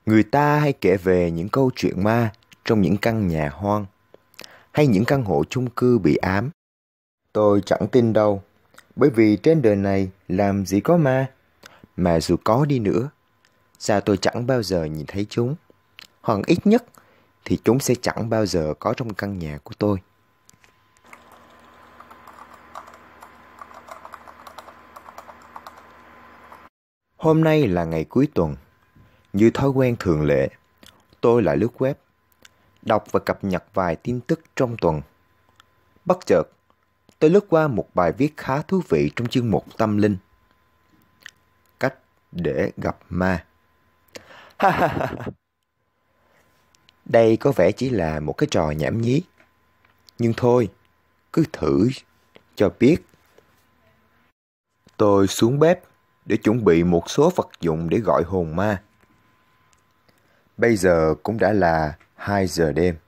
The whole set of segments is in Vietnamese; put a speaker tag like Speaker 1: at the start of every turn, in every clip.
Speaker 1: Người ta hay kể về những câu chuyện ma trong những căn nhà hoang hay những căn hộ chung cư bị ám. Tôi chẳng tin đâu, bởi vì trên đời này làm gì có ma, mà dù có đi nữa, sao tôi chẳng bao giờ nhìn thấy chúng, hoặc ít nhất thì chúng sẽ chẳng bao giờ có trong căn nhà của tôi. Hôm nay là ngày cuối tuần. Như thói quen thường lệ, tôi lại lướt web, đọc và cập nhật vài tin tức trong tuần. Bất chợt, tôi lướt qua một bài viết khá thú vị trong chương mục tâm linh. Cách để gặp ma. Đây có vẻ chỉ là một cái trò nhảm nhí. Nhưng thôi, cứ thử cho biết. Tôi xuống bếp để chuẩn bị một số vật dụng để gọi hồn ma. Bây giờ cũng đã là 2 giờ đêm.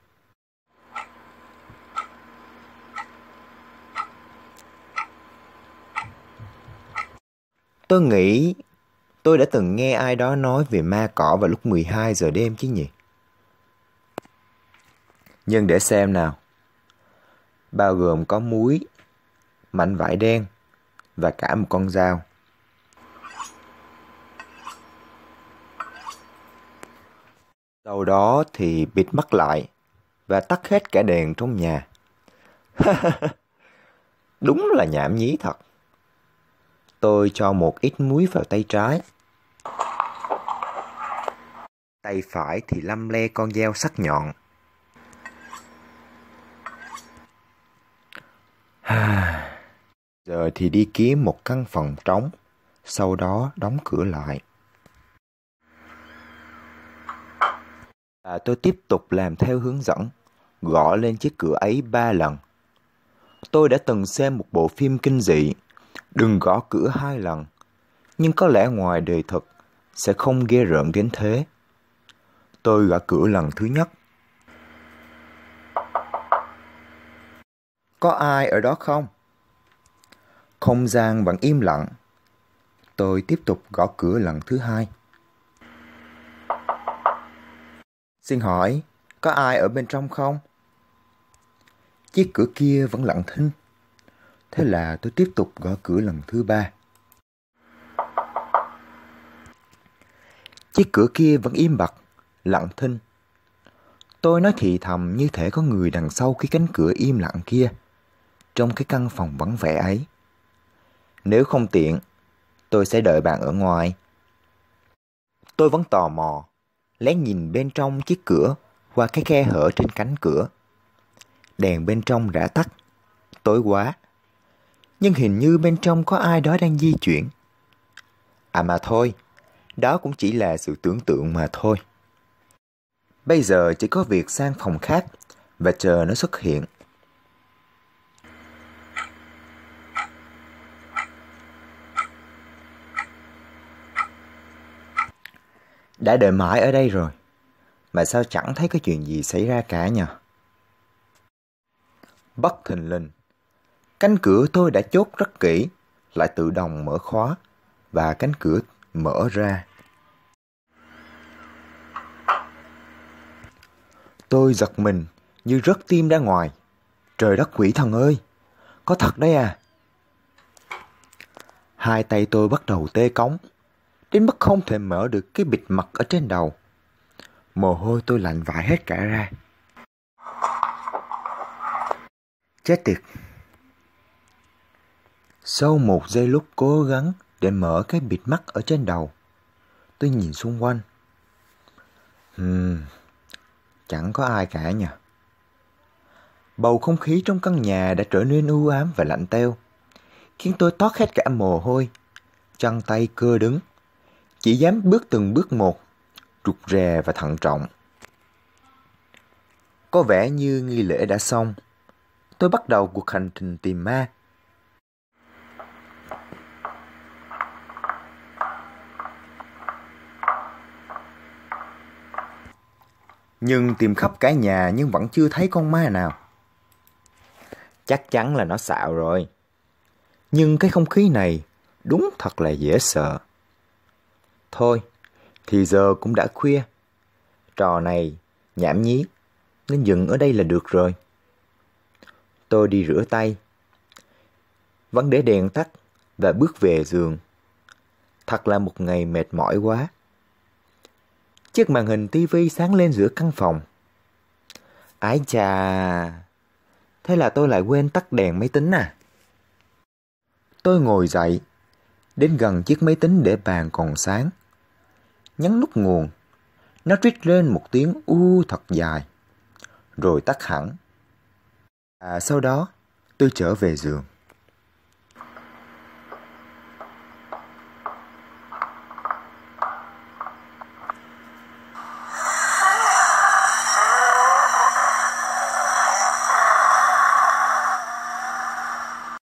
Speaker 1: Tôi nghĩ tôi đã từng nghe ai đó nói về ma cỏ vào lúc 12 giờ đêm chứ nhỉ? Nhưng để xem nào. Bao gồm có muối, mảnh vải đen và cả một con dao. Sau đó thì bịt mắt lại và tắt hết cả đèn trong nhà. Đúng là nhảm nhí thật. Tôi cho một ít muối vào tay trái. Tay phải thì lăm le con dao sắc nhọn. Giờ thì đi kiếm một căn phòng trống, sau đó đóng cửa lại. Và tôi tiếp tục làm theo hướng dẫn, gõ lên chiếc cửa ấy 3 lần. Tôi đã từng xem một bộ phim kinh dị, đừng gõ cửa 2 lần, nhưng có lẽ ngoài đời thực sẽ không ghê rợn đến thế. Tôi gõ cửa lần thứ nhất. Có ai ở đó không? Không gian vẫn im lặng. Tôi tiếp tục gõ cửa lần thứ 2. Xin hỏi, có ai ở bên trong không? Chiếc cửa kia vẫn lặng thinh. Thế là tôi tiếp tục gõ cửa lần thứ 3. Chiếc cửa kia vẫn im bặt, lặng thinh. Tôi nói thì thầm như thể có người đằng sau cái cánh cửa im lặng kia, trong cái căn phòng vắng vẻ ấy. Nếu không tiện, tôi sẽ đợi bạn ở ngoài. Tôi vẫn tò mò, lén nhìn bên trong chiếc cửa qua cái khe hở trên cánh cửa. Đèn bên trong đã tắt, tối quá. Nhưng hình như bên trong có ai đó đang di chuyển. À mà thôi, đó cũng chỉ là sự tưởng tượng mà thôi. Bây giờ chỉ có việc sang phòng khác và chờ nó xuất hiện. Đã đợi mãi ở đây rồi, mà sao chẳng thấy có chuyện gì xảy ra cả nhỉ? Bất thình lình, cánh cửa tôi đã chốt rất kỹ, lại tự động mở khóa, và cánh cửa mở ra. Tôi giật mình như rớt tim ra ngoài. Trời đất quỷ thần ơi, có thật đấy à? Hai tay tôi bắt đầu tê cóng, đến mức không thể mở được cái bịt mặt ở trên đầu. Mồ hôi tôi lạnh vãi hết cả ra. Chết tiệt. Sau một giây lúc cố gắng để mở cái bịt mắt ở trên đầu, tôi nhìn xung quanh. Chẳng có ai cả nhỉ. Bầu không khí trong căn nhà đã trở nên u ám và lạnh teo, khiến tôi toát hết cả mồ hôi, chân tay cơ đứng, chỉ dám bước từng bước một, rụt rè và thận trọng. Có vẻ như nghi lễ đã xong. Tôi bắt đầu cuộc hành trình tìm ma. Nhưng tìm khắp cả nhà nhưng vẫn chưa thấy con ma nào. Chắc chắn là nó xạo rồi. Nhưng cái không khí này đúng thật là dễ sợ. Thôi, thì giờ cũng đã khuya, Trò này nhảm nhí, nên dừng ở đây là được rồi. Tôi đi rửa tay, vẫn để đèn tắt và bước về giường. Thật là một ngày mệt mỏi quá. Chiếc màn hình tivi sáng lên giữa căn phòng. Ái chà, thế là tôi lại quên tắt đèn máy tính à. Tôi ngồi dậy, đến gần chiếc máy tính để bàn còn sáng. Nhấn nút nguồn, nó rít lên một tiếng u thật dài, rồi tắt hẳn. Sau đó tôi trở về giường.